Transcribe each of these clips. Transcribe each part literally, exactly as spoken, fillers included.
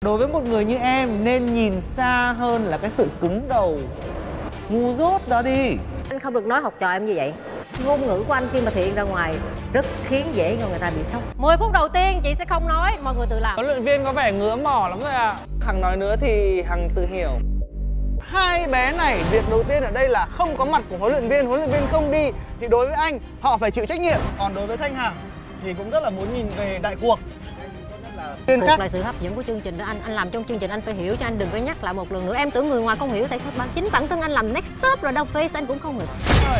Đối với một người như em nên nhìn xa hơn là cái sự cứng đầu ngu dốt đó đi. Anh không được nói học trò em như vậy. Ngôn ngữ của anh khi mà thể hiện ra ngoài rất khiến dễ cho người ta bị sốc. mười phút đầu tiên chị sẽ không nói, mọi người tự làm. Huấn luyện viên có vẻ ngứa mỏ lắm rồi ạ. À. Hằng nói nữa thì Hằng tự hiểu. Hai bé này, việc đầu tiên ở đây là không có mặt của huấn luyện viên, huấn luyện viên không đi thì đối với anh họ phải chịu trách nhiệm. Còn đối với Thanh Hằng thì cũng rất là muốn nhìn về đại cuộc. Cuộc khác là sự hấp dẫn của chương trình đó anh. Anh làm trong chương trình anh phải hiểu cho anh, đừng có nhắc lại một lần nữa. Em tưởng người ngoài không hiểu, tại sao bản chính bản thân anh làm next stop rồi đâu face anh cũng không hiểu.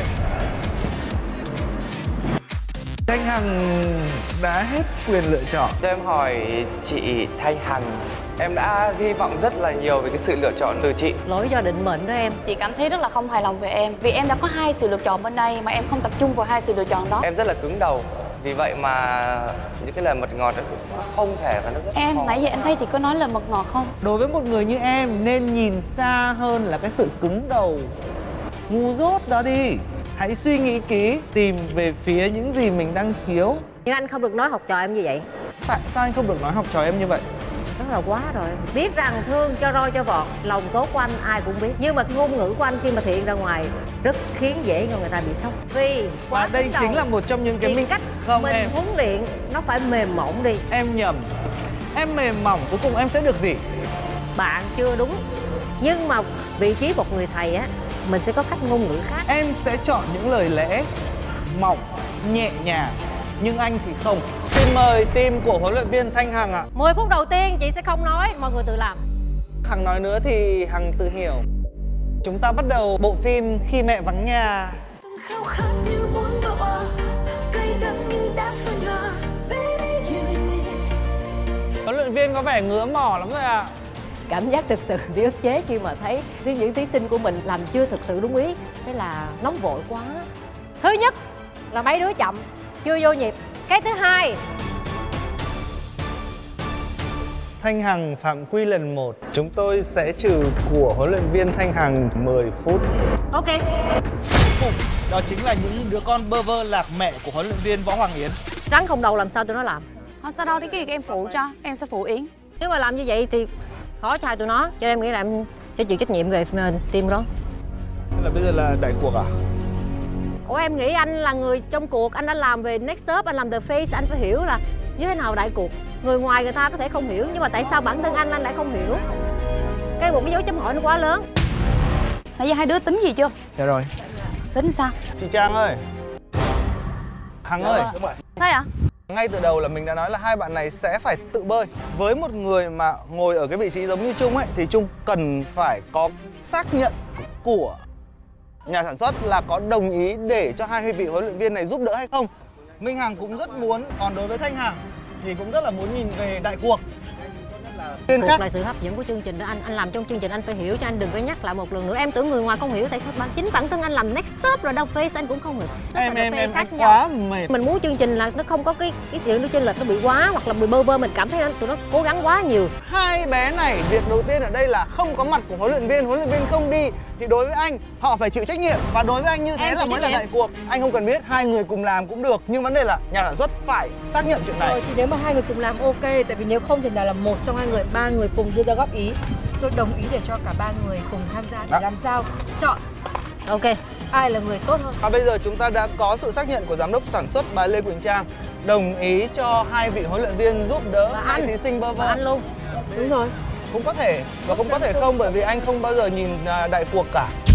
Thanh Hằng đã hết quyền lựa chọn. Cho em hỏi chị Thanh Hằng, em đã hy vọng rất là nhiều về cái sự lựa chọn từ chị. Lỗi do định mệnh đó em. Chị cảm thấy rất là không hài lòng về em vì em đã có hai sự lựa chọn bên đây mà em không tập trung vào hai sự lựa chọn đó. Em rất là cứng đầu, vì vậy mà những cái lời mật ngọt nó cũng không thể và nó rất em khó. Nãy giờ em thấy chị có nói lời mật ngọt không? Đối với một người như em nên nhìn xa hơn là cái sự cứng đầu ngu dốt đó đi. Hãy suy nghĩ kỹ, tìm về phía những gì mình đang thiếu. Nhưng anh không được nói học trò em như vậy. Tại sao anh không được nói học trò em như vậy? Đó là quá rồi. Biết rằng thương cho roi cho vọt, lòng tốt của anh ai cũng biết. Nhưng mà ngôn ngữ của anh khi mà thể hiện ra ngoài rất khiến dễ cho người ta bị sốc. Vì Và đây chính là một trong những cái mình cách không mình em huấn luyện nó phải mềm mỏng đi. Em nhầm. Em mềm mỏng cuối cùng em sẽ được gì? Bạn chưa đúng. Nhưng mà vị trí một người thầy á, mình sẽ có cách ngôn ngữ khác. Em sẽ chọn những lời lẽ mỏng, nhẹ nhàng. Nhưng anh thì không. Xin mời team của huấn luyện viên Thanh Hằng ạ. À. mười phút đầu tiên chị sẽ không nói, mọi người tự làm. Hằng nói nữa thì Hằng tự hiểu. Chúng ta bắt đầu bộ phim Khi Mẹ Vắng Nhà. Huấn luyện viên có vẻ ngứa mỏ lắm rồi ạ. À. Cảm giác thực sự bị ức chế khi mà thấy những thí sinh của mình làm chưa thực sự đúng ý. Thế là nóng vội quá. Thứ nhất là mấy đứa chậm, chưa vô nhịp. Cái thứ hai, Thanh Hằng phạm quy lần một. Chúng tôi sẽ trừ của huấn luyện viên Thanh Hằng mười phút. Ok. Đó chính là những đứa con bơ vơ lạc mẹ của huấn luyện viên Võ Hoàng Yến. Rắn không đầu làm sao tụi nó làm? Không sao đâu, thì cái gì em phụ cho, em sẽ phụ Yến. Nếu mà làm như vậy thì khó cho hai tụi nó, cho nên em nghĩ là em sẽ chịu trách nhiệm về team đó. Thế là bây giờ là đại cuộc à? Ủa em nghĩ anh là người trong cuộc, anh đã làm về next stop, anh làm the face, anh phải hiểu là như thế nào đại cuộc. Người ngoài người ta có thể không hiểu, nhưng mà tại sao bản thân anh anh lại không hiểu? Cái một cái dấu chấm hỏi nó quá lớn. Nãy giờ hai đứa tính gì chưa? Dạ rồi. Tính sao? Chị Trang ơi. Hằng ơi. Thế ạ? Ngay từ đầu là mình đã nói là hai bạn này sẽ phải tự bơi. Với một người mà ngồi ở cái vị trí giống như Trung ấy thì Trung cần phải có xác nhận của nhà sản xuất là có đồng ý để cho hai vị huấn luyện viên này giúp đỡ hay không. Minh Hằng cũng rất muốn, còn đối với Thanh Hằng thì cũng rất là muốn nhìn về đại cuộc. Cuộc khác là sự hấp dẫn của chương trình đó anh. Anh làm trong chương trình anh phải hiểu cho anh, đừng có nhắc lại một lần nữa. Em tưởng người ngoài không hiểu, tại sao bản chính bản thân anh làm next stop rồi đâu face anh cũng không hiểu. Em em em anh quá mệt. Mình muốn chương trình là nó không có cái cái sự nó chênh lệch nó bị quá, hoặc là bị bơ vơ, mình cảm thấy tụi nó cố gắng quá nhiều. Hai bé này, việc đầu tiên ở đây là không có mặt của huấn luyện viên, huấn luyện viên không đi thì đối với anh họ phải chịu trách nhiệm, và đối với anh như thế em là mới là đại cuộc. Anh không cần biết, hai người cùng làm cũng được, nhưng vấn đề là nhà sản xuất phải xác nhận chuyện này. Rồi thì nếu mà hai người cùng làm ok, tại vì nếu không thì nào là một trong hai người, ba người cùng đưa ra góp ý. Tôi đồng ý để cho cả ba người cùng tham gia để Đó. làm sao chọn ok ai là người tốt hơn. Và bây giờ chúng ta đã có sự xác nhận của giám đốc sản xuất bà Lê Quỳnh Trang đồng ý cho hai vị huấn luyện viên giúp đỡ và hai anh, thí sinh bơ vơ. Anh luôn. Đúng rồi. Cũng có thể và cũng có thể không, bởi vì anh không bao giờ nhìn đại cuộc cả.